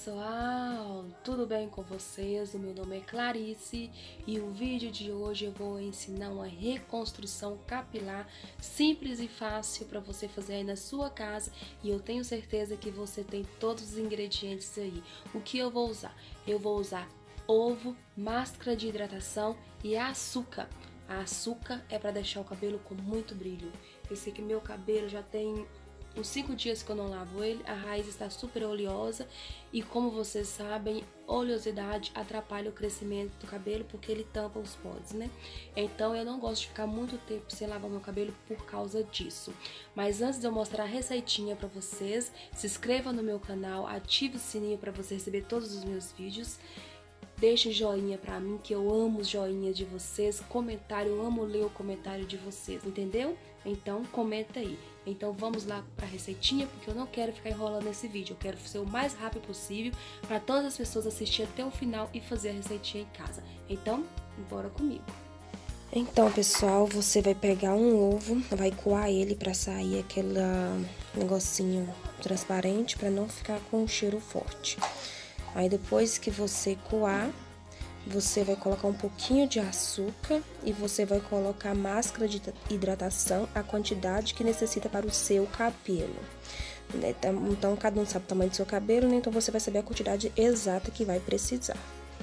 pessoal, tudo bem com vocês? O meu nome é Clarice e o vídeo de hoje eu vou ensinar uma reconstrução capilar simples e fácil para você fazer aí na sua casa, e eu tenho certeza que você tem todos os ingredientes aí. O que eu vou usar? Eu vou usar ovo, máscara de hidratação e açúcar. A açúcar é para deixar o cabelo com muito brilho. Eu sei que meu cabelo já tem uns 5 dias que eu não lavo ele, a raiz está super oleosa e, como vocês sabem, oleosidade atrapalha o crescimento do cabelo porque ele tampa os poros, né? Então eu não gosto de ficar muito tempo sem lavar meu cabelo por causa disso. Mas antes de eu mostrar a receitinha para vocês, se inscreva no meu canal, ative o sininho para você receber todos os meus vídeos. Deixe um joinha pra mim, que eu amo os joinhas de vocês. Comentário, eu amo ler o comentário de vocês, entendeu? Então comenta aí. Então vamos lá pra receitinha, porque eu não quero ficar enrolando esse vídeo. Eu quero ser o mais rápido possível para todas as pessoas assistirem até o final e fazer a receitinha em casa. Então, bora comigo. Então, pessoal, você vai pegar um ovo, vai coar ele pra sair aquele negocinho transparente, pra não ficar com um cheiro forte. Aí depois que você coar, você vai colocar um pouquinho de açúcar e você vai colocar máscara de hidratação, a quantidade que necessita para o seu cabelo. Então, cada um sabe o tamanho do seu cabelo, né? Então você vai saber a quantidade exata que vai precisar.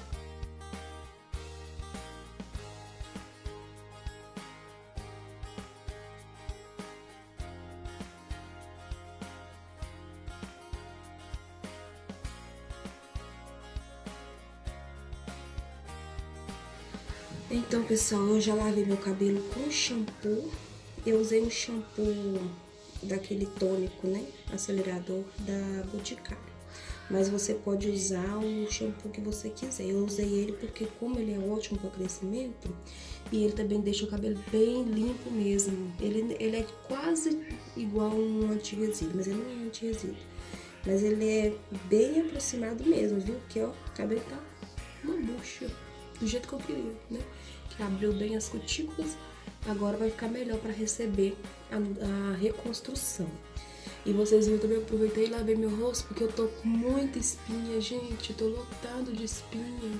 Então, pessoal, eu já lavei meu cabelo com shampoo. Eu usei um shampoo daquele tônico, né? Acelerador da Boticário. Mas você pode usar o shampoo que você quiser. Eu usei ele porque, como ele é ótimo para crescimento, e ele também deixa o cabelo bem limpo mesmo. Ele é quase igual um anti-resíduo, mas ele não é anti-resíduo. Mas ele é bem aproximado mesmo, viu? Porque, ó, o cabelo tá uma bucha. Do jeito que eu queria, né? Que abriu bem as cutículas, agora vai ficar melhor para receber a reconstrução. E vocês viram também, eu aproveitei e lavei meu rosto porque eu tô com muita espinha, gente. Eu tô lotado de espinha.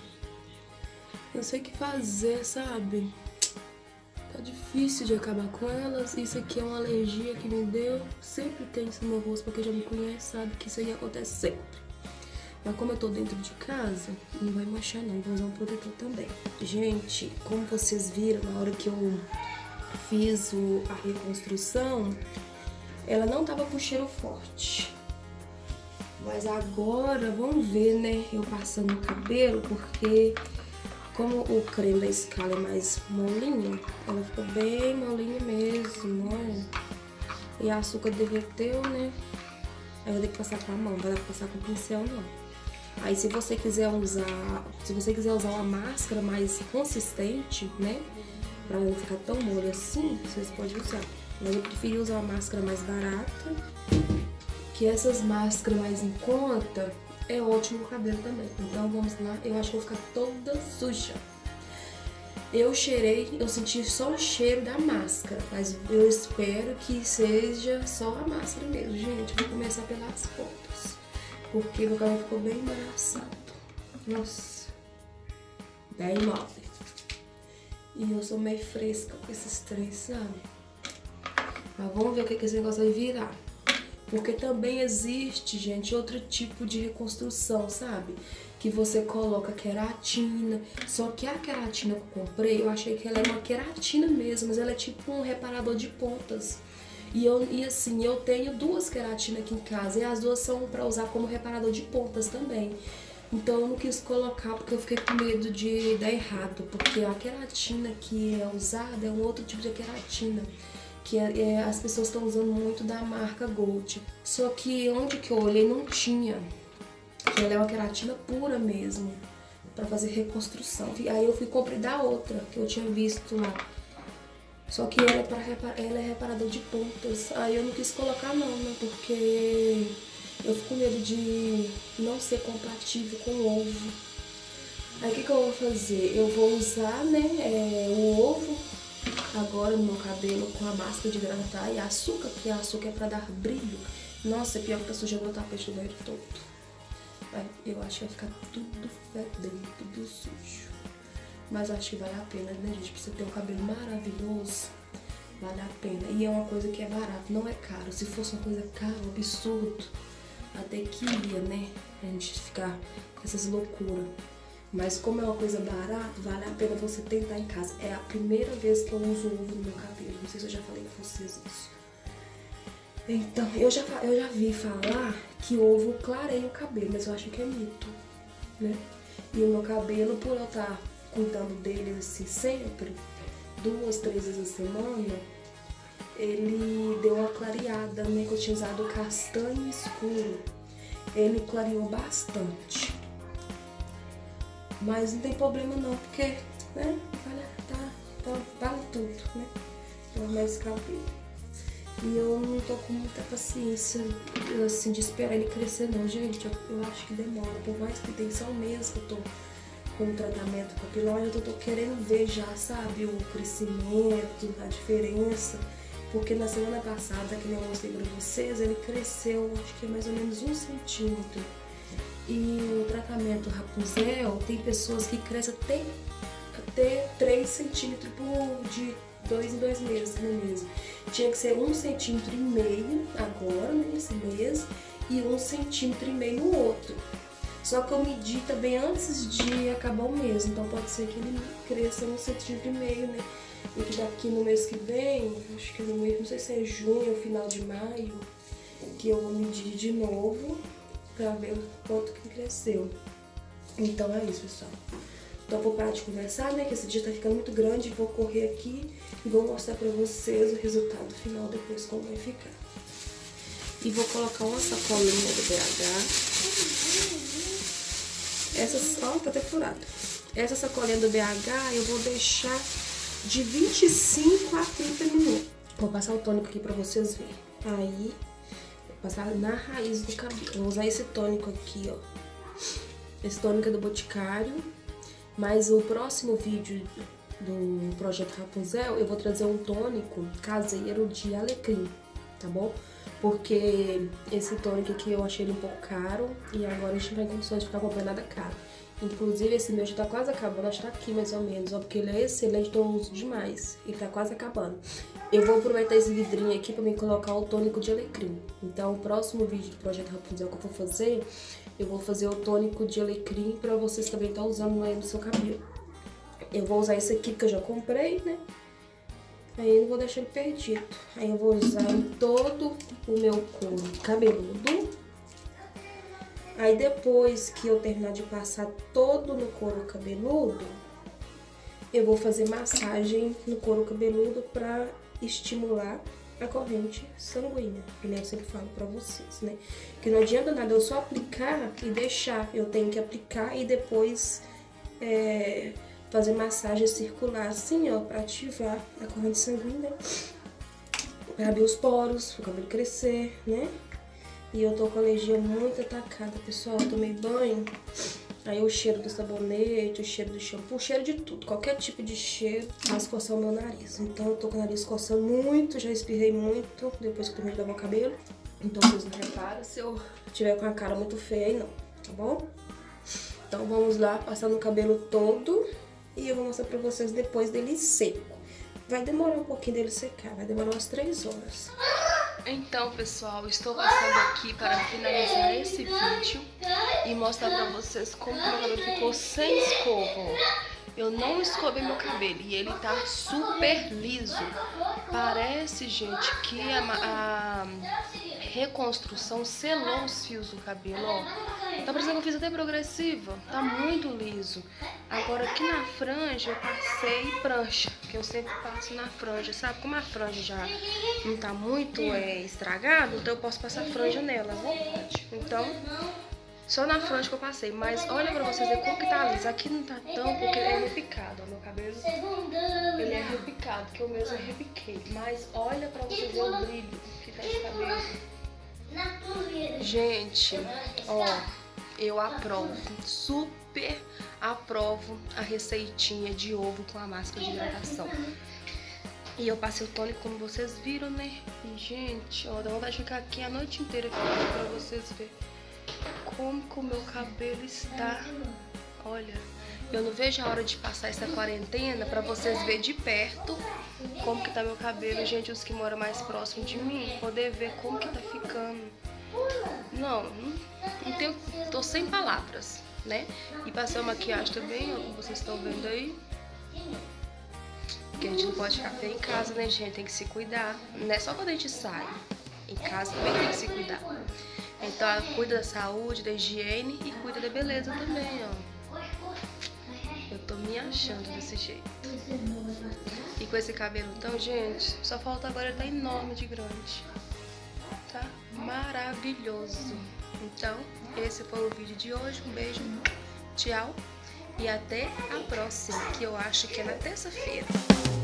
Não sei o que fazer, sabe? Tá difícil de acabar com elas. Isso aqui é uma alergia que me deu. Sempre tem isso no meu rosto, porque já me conhece, sabe que isso aí acontece sempre. Mas como eu tô dentro de casa, não vai manchar não, vou usar um protetor também. Gente, como vocês viram, na hora que eu fiz a reconstrução, ela não tava com cheiro forte. Mas agora, vamos ver, né, eu passando no cabelo, porque como o creme da Scala é mais molinho, ela ficou bem molinha mesmo, olha. E a açúcar derreteu, né, aí eu vou ter que passar com a mão, não vai dar pra passar com o pincel não. Aí se você quiser usar uma máscara mais consistente, né, pra não ficar tão mole assim, vocês podem usar. Mas eu preferi usar uma máscara mais barata, que essas máscaras mais em conta é ótimo no cabelo também. Então vamos lá, eu acho que vou ficar toda suja. Eu cheirei, eu senti só o cheiro da máscara, mas eu espero que seja só a máscara mesmo, gente. Vou começar pelas pontas, porque meu cabelo ficou bem embaraçado. Nossa, bem mole. E eu sou meio fresca com esses três, sabe? Mas vamos ver o que esse negócio vai virar. Porque também existe, gente, outro tipo de reconstrução, sabe? Que você coloca queratina. Só que a queratina que eu comprei, eu achei que ela é uma queratina mesmo, mas ela é tipo um reparador de pontas. E assim, eu tenho 2 queratinas aqui em casa e as 2 são pra usar como reparador de pontas também. Então eu não quis colocar porque eu fiquei com medo de dar errado, porque a queratina que é usada é um outro tipo de queratina, que as pessoas estão usando muito da marca Gold. Só que onde que eu olhei não tinha, que ela é uma queratina pura mesmo, pra fazer reconstrução. Aí eu fui comprar da outra, que eu tinha visto lá. Só que ela é reparador de pontas. Aí eu não quis colocar não, né? Porque eu fico com medo de não ser compatível com o ovo. Aí o que eu vou fazer? Eu vou usar, né, o ovo agora no meu cabelo com a máscara de hidratar e açúcar, porque açúcar é pra dar brilho. Nossa, é pior que tá sujando o tapete do banheiro todo. Eu acho que vai ficar tudo fedendo, tudo sujo. Mas eu acho que vale a pena, né, gente? Pra você ter um cabelo maravilhoso, vale a pena. E é uma coisa que é barata, não é caro. Se fosse uma coisa cara, um absurdo, até que ia, né? A gente ficar com essas loucuras. Mas como é uma coisa barata, vale a pena você tentar em casa. É a primeira vez que eu uso ovo no meu cabelo. Não sei se eu já falei com vocês isso. Então, eu já vi falar que ovo clareia o cabelo, mas eu acho que é mito, né? E o meu cabelo, por eu estar cuidando dele assim sempre, 2, 3 vezes a semana, ele deu uma clareada, né? Que eu tinha usado castanho escuro. Ele clareou bastante. Mas não tem problema não, porque, né? Vale tudo, né? Pelo menos cabelo. E eu não tô com muita paciência, assim, de esperar ele crescer não, gente. Eu acho que demora. Por mais que tem só um mês que eu tô com o tratamento capilar, eu tô querendo ver já, sabe? O crescimento, a diferença. Porque na semana passada, que eu mostrei pra vocês, ele cresceu, acho que é mais ou menos 1 centímetro. E o tratamento Rapunzel, tem pessoas que crescem até 3 centímetros de 2 em 2 meses, não é mesmo? Tinha que ser 1,5 centímetro agora, nesse mês, e 1,5 centímetro no outro. Só que eu medi também antes de acabar o mês, então pode ser que ele cresça 1,5 centímetro, né? E que daqui no mês que vem, acho que no mês, não sei se é junho ou final de maio, que eu vou medir de novo pra ver o quanto que cresceu. Então é isso, pessoal. Então eu vou parar de conversar, né, que esse dia tá ficando muito grande, vou correr aqui e vou mostrar pra vocês o resultado final depois, como vai ficar. E vou colocar uma sacolinha do BH. Essa, ó, tá até furada. Essa sacolinha do BH eu vou deixar de 25 a 30 minutos. Vou passar o tônico aqui pra vocês verem. Aí, vou passar na raiz do cabelo. Vou usar esse tônico aqui, ó. Esse tônico é do Boticário. Mas o próximo vídeo do Projeto Rapunzel, eu vou trazer um tônico caseiro de alecrim, tá bom? Porque esse tônico aqui eu achei ele um pouco caro e agora a gente não vai ter condições de ficar comprando nada caro. Inclusive esse meu já tá quase acabando, acho que tá aqui mais ou menos, ó, porque ele é excelente, então eu uso demais. Ele tá quase acabando. Eu vou aproveitar esse vidrinho aqui pra mim colocar o tônico de alecrim. Então o próximo vídeo do Projeto Rapunzel que eu vou fazer, eu vou fazer o tônico de alecrim pra vocês também estar usando aí no seu cabelo. Eu vou usar esse aqui porque eu já comprei, né? Aí eu não vou deixar ele perdido. Aí eu vou usar em todo o meu couro cabeludo. Aí depois que eu terminar de passar todo no couro cabeludo, eu vou fazer massagem no couro cabeludo pra estimular a corrente sanguínea, que nem eu sempre falo pra vocês, né? Que não adianta nada eu só aplicar e deixar, eu tenho que aplicar e depois fazer massagem circular assim, ó, pra ativar a corrente sanguínea, pra abrir os poros, pro cabelo crescer, né? E eu tô com a alergia muito atacada, pessoal, eu tomei banho, aí o cheiro do sabonete, o cheiro do shampoo, o cheiro de tudo, qualquer tipo de cheiro faz coçar o meu nariz. Então eu tô com o nariz coçando muito, já espirrei muito depois que eu terminei de lavar o cabelo. Então vocês não reparam se eu tiver com a cara muito feia aí não, tá bom? Então vamos lá, passar no cabelo todo e eu vou mostrar pra vocês depois dele seco. Vai demorar um pouquinho dele secar, vai demorar umas 3 horas. Então, pessoal, estou passando aqui para finalizar esse vídeo e mostrar pra vocês como meu cabelo ficou sem escova. Eu não escovei meu cabelo e ele tá super liso. Parece, gente, que a reconstrução selou os fios do cabelo, ó. Tá parecendo que eu fiz até progressiva. Tá muito liso. Agora aqui na franja eu passei prancha, que eu sempre passo na franja, sabe? Como a franja já não tá muito estragada, então eu posso passar franja nela, né? Então, só na franja que eu passei. Mas olha pra vocês verem como que tá liso. Aqui não tá tão, porque ele é repicado, ó. Meu cabelo, ele é repicado, que eu mesmo repiquei. Mas olha pra vocês verem o brilho que tá esse cabelo. Gente, ó, eu aprovo, super aprovo a receitinha de ovo com a máscara de hidratação. E eu passei o tônico, como vocês viram, né? E, gente, ó, dá vontade de ficar aqui a noite inteira pra vocês verem como que o meu cabelo está. Olha, eu não vejo a hora de passar essa quarentena pra vocês verem de perto como que tá meu cabelo, gente, os que moram mais próximo de mim, poder ver como que tá ficando. Não tenho, tô sem palavras, né? E passei a maquiagem também, ó, como vocês estão vendo aí. Porque a gente não pode ficar feio em casa, né, gente? Tem que se cuidar. Não é só quando a gente sai. Em casa também tem que se cuidar. Então, cuida da saúde, da higiene e cuida da beleza também, ó. Eu tô me achando desse jeito. E com esse cabelo então, gente, só falta agora ele tá enorme de grande. Tá maravilhoso. Então, esse foi o vídeo de hoje. Um beijo, tchau. E até a próxima, que eu acho que é na terça-feira.